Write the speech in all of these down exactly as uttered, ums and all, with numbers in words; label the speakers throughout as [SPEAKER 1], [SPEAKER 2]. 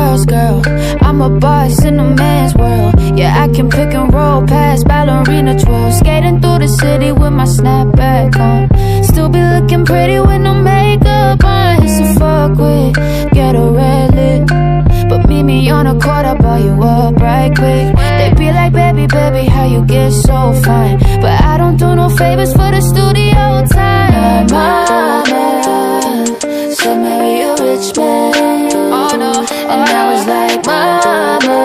[SPEAKER 1] girl's girl. I'm a boss in a man's world. Yeah, I can pick and roll past ballerina twirl. Skating through the city with my snapback on. Still be looking pretty with no makeup on. It's a fuck with, get a red lip. But meet me on a court, I'll buy you up right quick. They be like, baby, baby, how you get so fine? But I don't do no favors for the studio time. My mama said marry a rich man. Oh no, and I was like, mama,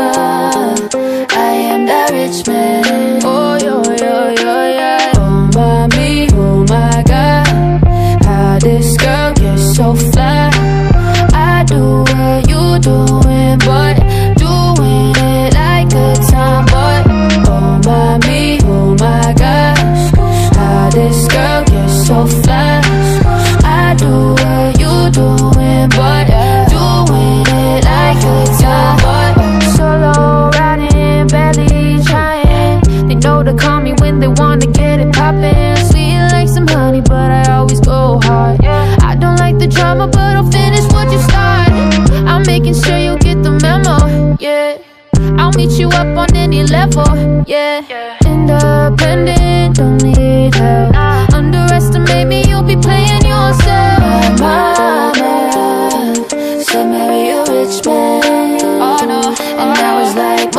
[SPEAKER 1] I am that rich man. Oh yo, yo, yo, yeah. Oh mommy, oh my God, how this girl gets so fly. I do what you doing, but doing it like a tomboy. Oh mommy, oh my gosh, how this girl gets so fly. I do what you doing, but doing it like a tomboy. Solo riding, barely trying. They know to call me when they wanna get it poppin'. Sweet like some honey, but I always go hard. I don't like the drama, but I'll finish what you started. I'm making sure you get the memo, yeah. I'll meet you up on any level, yeah. Independent, don't need help. Underestimate me, you'll be playing yourself. My mama said marry a rich man. Oh no, and I was like,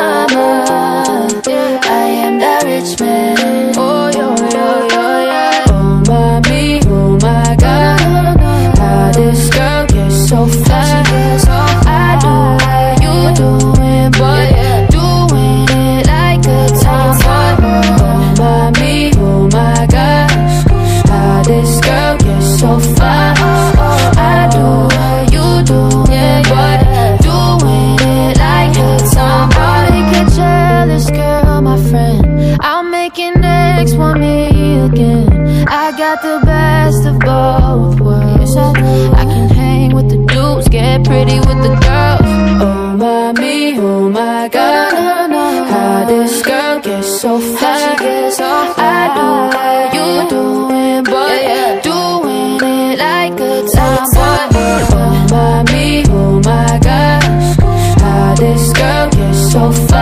[SPEAKER 1] mama, I am that rich man. Oh yo, yo, yo, yeah. Oh mommy, oh my God, how this girl gets so fly. I do what you doing, but doing it like a tomboy. Oh mommy, oh my gosh, how this girl gets so fly. I do what you doing, but doing it like a tomboy. Make it jealous, girl, my friend. I'll make it next, want me again. I got the best of both worlds. I can hang with the dudes, get pretty with the girls. Oh mommy, oh my God, how this girl gets so fly. I do what you doing, but doing it like a tomboy. Oh mommy, oh my gosh, how this girl gets so fly.